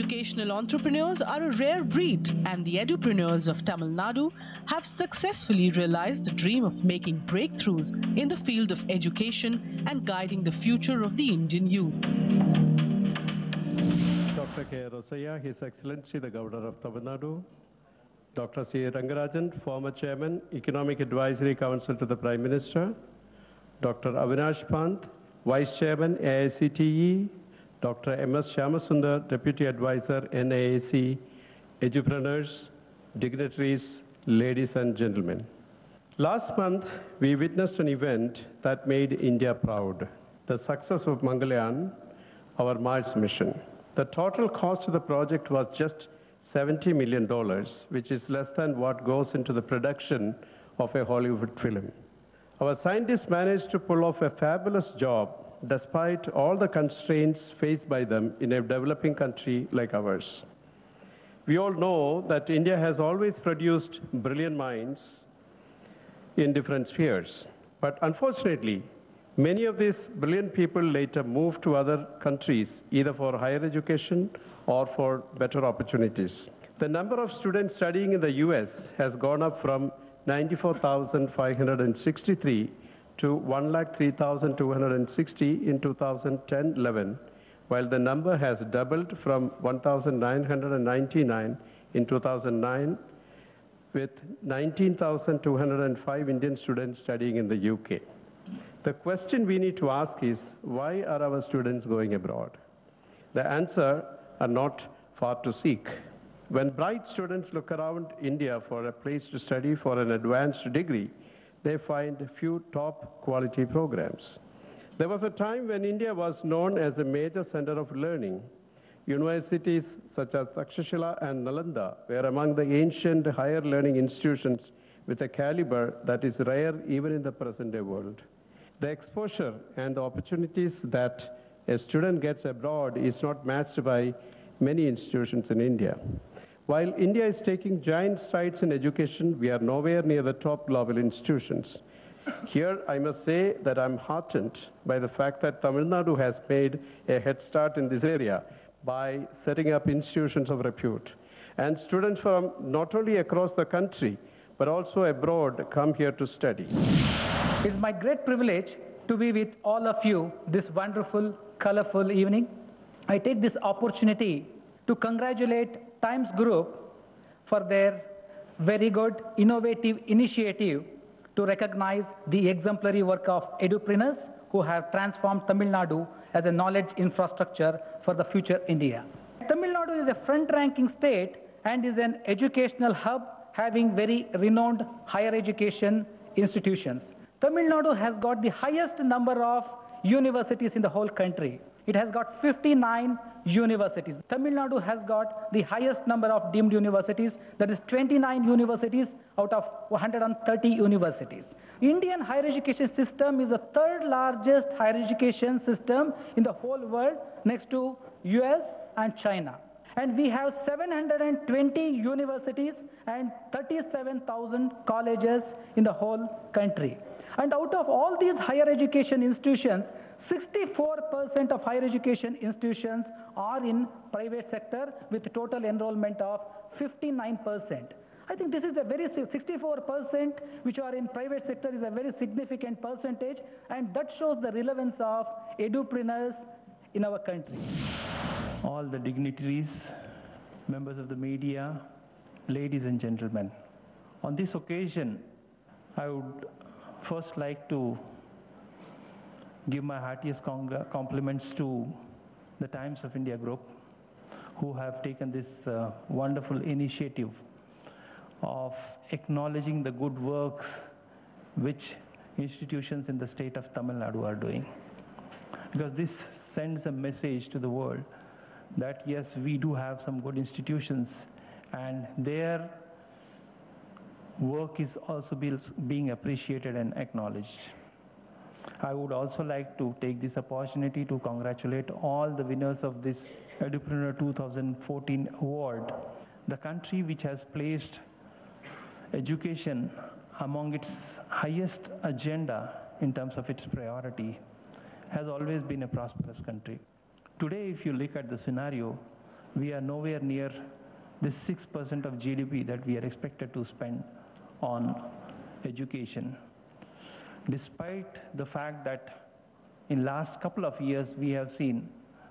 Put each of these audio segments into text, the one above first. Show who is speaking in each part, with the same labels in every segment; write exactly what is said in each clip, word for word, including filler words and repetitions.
Speaker 1: Educational entrepreneurs are a rare breed, and the Edupreneurs of Tamil Nadu have successfully realized the dream of making breakthroughs in the field of education and guiding the future of the Indian youth.
Speaker 2: Doctor K. Rosaya, His Excellency the Governor of Tamil Nadu, Doctor C. Rangarajan, former Chairman, Economic Advisory Council to the Prime Minister, Doctor Avinash Pant, Vice Chairman, A I C T E, Doctor M S Shyamasundar, Deputy Advisor, N A A C, Edupreneurs, dignitaries, ladies and gentlemen. Last month, we witnessed an event that made India proud, the success of Mangalyaan, our Mars mission. The total cost of the project was just seventy million dollars, which is less than what goes into the production of a Hollywood film. Our scientists managed to pull off a fabulous job despite all the constraints faced by them in a developing country like ours. We all know that India has always produced brilliant minds in different spheres. But unfortunately, many of these brilliant people later moved to other countries, either for higher education or for better opportunities. The number of students studying in the U S has gone up from ninety-four thousand five hundred sixty-three to one lakh three thousand two hundred sixty in two thousand ten eleven, while the number has doubled from one thousand nine hundred ninety-nine in two thousand nine, with nineteen thousand two hundred five Indian students studying in the U K. The question we need to ask is, why are our students going abroad? The answer are not far to seek. When bright students look around India for a place to study for an advanced degree, they find few top quality programs. There was a time when India was known as a major center of learning. Universities such as Takshashila and Nalanda were among the ancient higher learning institutions with a caliber that is rare even in the present day world. The exposure and the opportunities that a student gets abroad is not matched by many institutions in India. While India is taking giant strides in education, we are nowhere near the top global institutions. Here, I must say that I'm heartened by the fact that Tamil Nadu has made a head start in this area by setting up institutions of repute. And students from not only across the country, but also abroad come here to study.
Speaker 3: It's my great privilege to be with all of you this wonderful, colorful evening. I take this opportunity to congratulate Times Group for their very good, innovative initiative to recognize the exemplary work of Edupreneurs who have transformed Tamil Nadu as a knowledge infrastructure for the future India. Tamil Nadu is a front-ranking state and is an educational hub having very renowned higher education institutions. Tamil Nadu has got the highest number of universities in the whole country. It has got fifty-nine universities. Tamil Nadu has got the highest number of deemed universities, that is twenty-nine universities out of one hundred thirty universities. Indian higher education system is the third largest higher education system in the whole world, next to U S and China. And we have seven hundred twenty universities and thirty-seven thousand colleges in the whole country. And out of all these higher education institutions, sixty-four percent of higher education institutions are in private sector with a total enrollment of fifty-nine percent. I think this is a very, sixty-four percent which are in private sector is a very significant percentage, and that shows the relevance of edupreneurs in our country.
Speaker 4: All the dignitaries, members of the media, ladies and gentlemen, on this occasion, I would first like to give my heartiest compliments to the Times of India Group, who have taken this uh, wonderful initiative of acknowledging the good works which institutions in the state of Tamil Nadu are doing. Because this sends a message to the world that yes, we do have some good institutions, and their work is also be, being appreciated and acknowledged. I would also like to take this opportunity to congratulate all the winners of this Edupreneur two thousand fourteen award. The country which has placed education among its highest agenda in terms of its priority has always been a prosperous country. Today, if you look at the scenario, we are nowhere near the six percent of G D P that we are expected to spend on education. Despite the fact that in last couple of years we have seen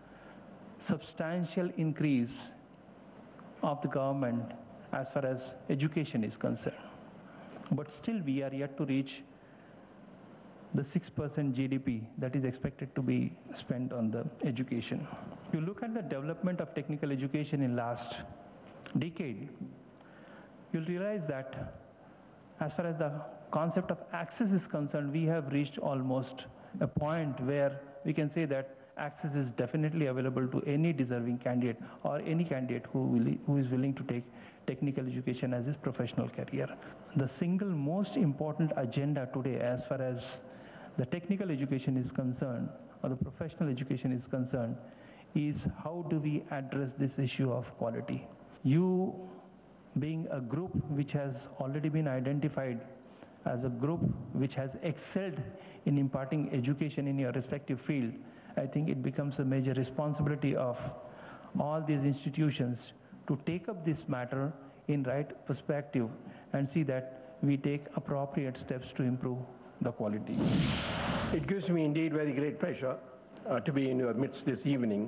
Speaker 4: substantial increase of the government as far as education is concerned. But still we are yet to reach the six percent G D P that is expected to be spent on the education. If you look at the development of technical education in last decade, you'll realize that as far as the concept of access is concerned, we have reached almost a point where we can say that access is definitely available to any deserving candidate or any candidate who, will, who is willing to take technical education as his professional career. The single most important agenda today as far as the technical education is concerned or the professional education is concerned is how do we address this issue of quality. You being a group which has already been identified as a group which has excelled in imparting education in your respective field, I think it becomes a major responsibility of all these institutions to take up this matter in right perspective and see that we take appropriate steps to improve the quality.
Speaker 5: It gives me indeed very great pleasure uh, to be in your midst this evening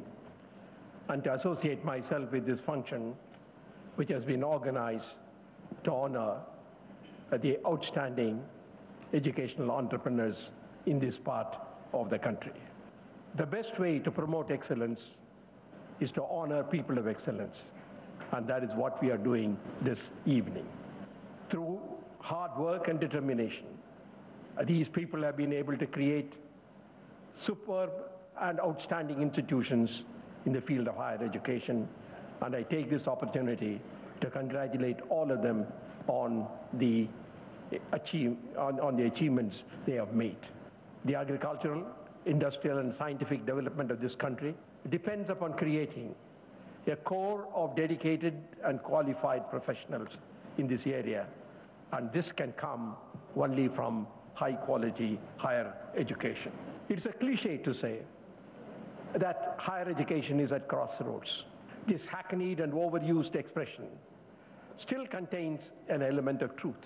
Speaker 5: and to associate myself with this function which has been organized to honor uh, the outstanding educational entrepreneurs in this part of the country. The best way to promote excellence is to honor people of excellence, and that is what we are doing this evening. Through hard work and determination, these people have been able to create superb and outstanding institutions in the field of higher education, and I take this opportunity to congratulate all of them on the, achieve, on, on the achievements they have made. The agricultural, industrial, and scientific development of this country depends upon creating a core of dedicated and qualified professionals in this area, and this can come only from high-quality higher education. It's a cliche to say that higher education is at crossroads. This hackneyed and overused expression still contains an element of truth.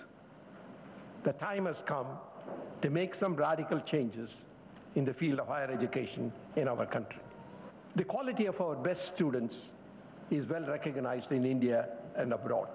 Speaker 5: The time has come to make some radical changes in the field of higher education in our country. The quality of our best students is well recognized in India and abroad.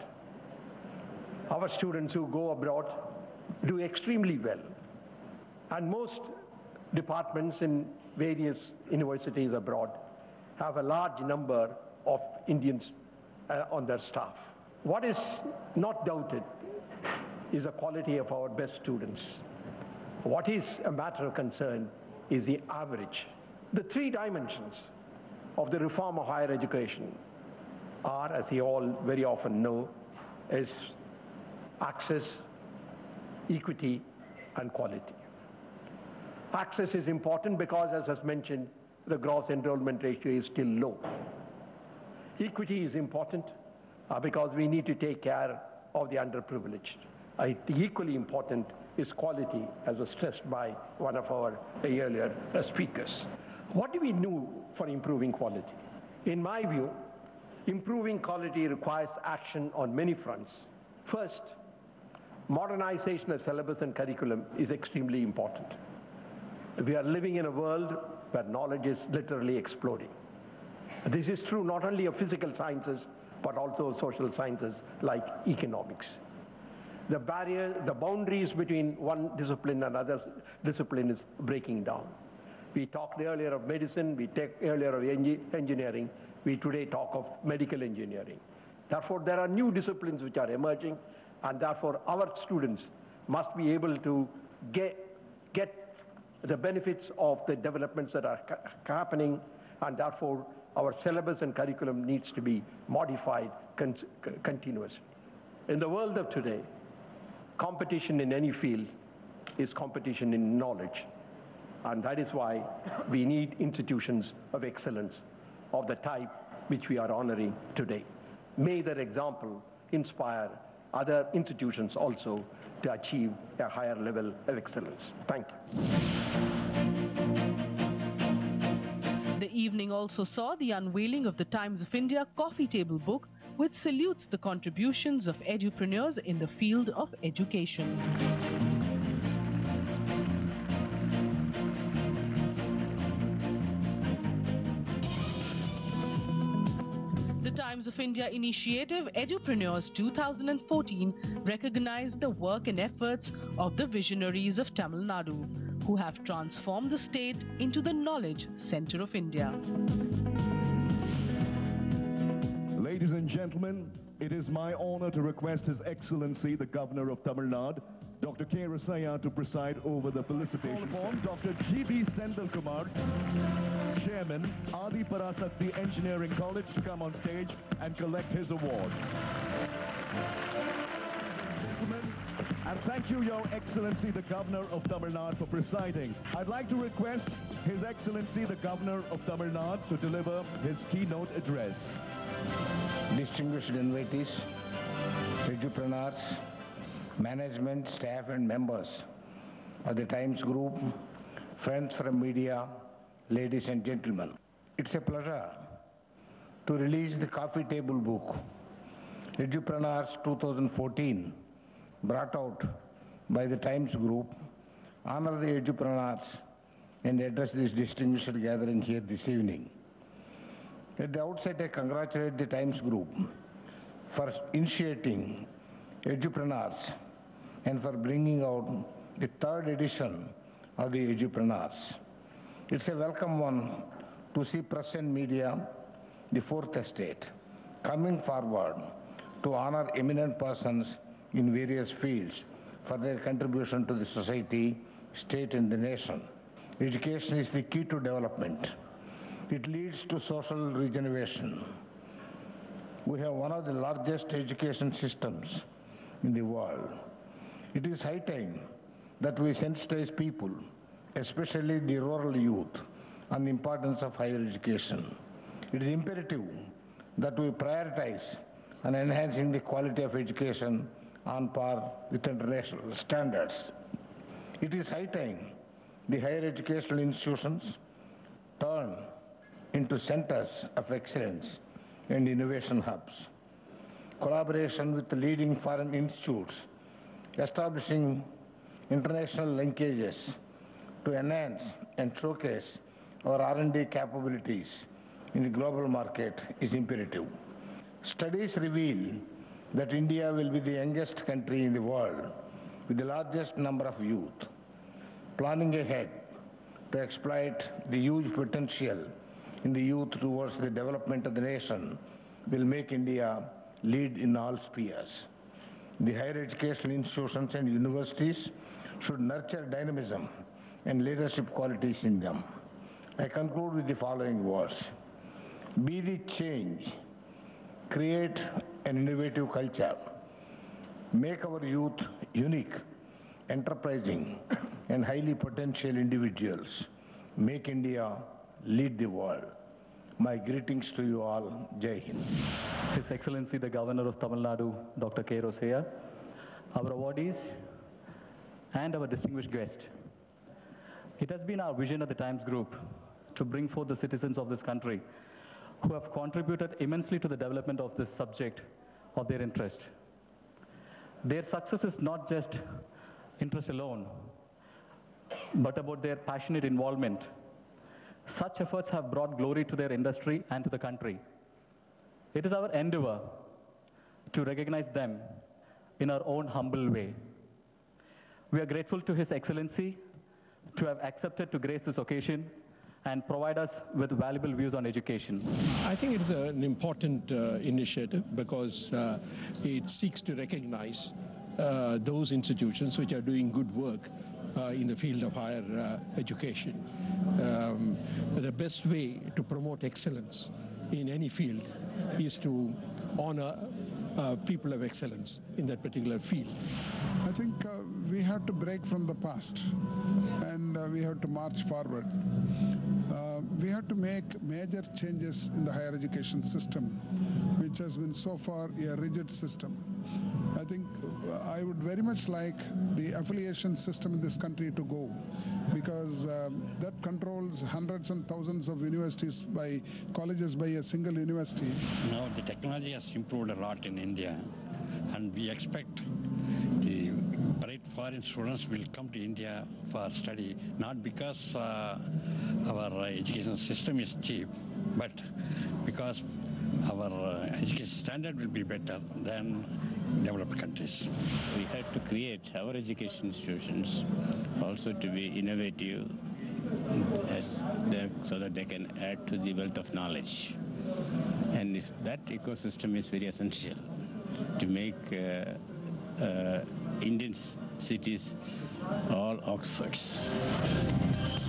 Speaker 5: Our students who go abroad do extremely well, and most departments in various universities abroad have a large number of Indians uh, on their staff. What is not doubted is the quality of our best students. What is a matter of concern is the average. The three dimensions of the reform of higher education are, as you all very often know, is access, equity, and quality. Access is important because, as was mentioned, the gross enrollment ratio is still low. Equity is important uh, because we need to take care of the underprivileged. Uh, equally important is quality, as was stressed by one of our earlier uh, speakers. What do we do for improving quality? In my view, improving quality requires action on many fronts. First, modernization of syllabus and curriculum is extremely important. We are living in a world where knowledge is literally exploding. This is true not only of physical sciences, but also social sciences like economics. The barrier, the boundaries between one discipline and another discipline is breaking down. We talked earlier of medicine, we talked earlier of engineering, we today talk of medical engineering. Therefore, there are new disciplines which are emerging, and therefore our students must be able to get, get the benefits of the developments that are happening, and therefore our syllabus and curriculum needs to be modified con continuously. In the world of today, competition in any field is competition in knowledge, and that is why we need institutions of excellence of the type which we are honoring today. May their example inspire other institutions also to achieve a higher level of excellence. Thank you.
Speaker 1: The evening also saw the unveiling of the Times of India Coffee Table book, which salutes the contributions of edupreneurs in the field of education. The Times of India initiative Edupreneurs two thousand fourteen recognized the work and efforts of the visionaries of Tamil Nadu, who have transformed the state into the knowledge center of India.
Speaker 6: Ladies and gentlemen, it is my honor to request His Excellency, the Governor of Tamil Nadu, Doctor Rangarajan, to preside over the felicitations. Doctor G B Senthil Kumar, Chairman, Adhiparasakthi Engineering College, to come on stage and collect his award. And thank you, Your Excellency, the Governor of Tamil Nadu, for presiding. I'd like to request His Excellency, the Governor of Tamil Nadu, to deliver his keynote address.
Speaker 7: Distinguished invitees, edupreneurs, management, staff and members of the Times Group, friends from media, ladies and gentlemen. It's a pleasure to release the coffee table book, Edupreneurs two thousand fourteen, brought out by the Times Group, honor the edupreneurs and address this distinguished gathering here this evening. At the outset, I congratulate the Times Group for initiating Edupreneurs and for bringing out the third edition of the Edupreneurs. It's a welcome one to see press and media, the fourth estate, coming forward to honor eminent persons in various fields for their contribution to the society, state and the nation. Education is the key to development. It leads to social regeneration. We have one of the largest education systems in the world. It is high time that we sensitize people, especially the rural youth, on the importance of higher education. It is imperative that we prioritize on enhancing the quality of education on par with international standards. It is high time the higher educational institutions turn into centers of excellence and innovation hubs. Collaboration with the leading foreign institutes, establishing international linkages to enhance and showcase our R and D capabilities in the global market is imperative. Studies reveal that India will be the youngest country in the world with the largest number of youth. Planning ahead to exploit the huge potential in the youth towards the development of the nation will make India lead in all spheres. The higher educational institutions and universities should nurture dynamism and leadership qualities in them. I conclude with the following words. Be the change, create an innovative culture, make our youth unique, enterprising, and highly potential individuals, make India lead the world. My greetings to you all. Jai Hind.
Speaker 8: His Excellency, the Governor of Tamil Nadu, Doctor Rangarajan, our awardees, and our distinguished guest. It has been our vision at the Times Group to bring forth the citizens of this country who have contributed immensely to the development of this subject of their interest. Their success is not just interest alone, but about their passionate involvement. Such efforts have brought glory to their industry and to the country. It is our endeavor to recognize them in our own humble way. We are grateful to His Excellency to have accepted to grace this occasion and provide us with valuable views on education.
Speaker 9: I think it's an important uh, initiative because uh, it seeks to recognize uh, those institutions which are doing good work uh, in the field of higher uh, education. Um, the best way to promote excellence in any field is to honor uh, people of excellence in that particular field.
Speaker 10: I think uh, we have to break from the past and uh, we have to march forward. Uh, we have to make major changes in the higher education system, which has been so far a rigid system. I think I would very much like the affiliation system in this country to go, because um, that controls hundreds and thousands of universities by colleges by a single university.
Speaker 11: Now the technology has improved a lot in India, and we expect the bright foreign students will come to India for study, not because uh, our education system is cheap, but because our uh, education standard will be better than developed countries.
Speaker 12: We had to create our education institutions also to be innovative as they, so that they can add to the wealth of knowledge. And if that ecosystem is very essential to make uh, uh, Indian cities all Oxfords.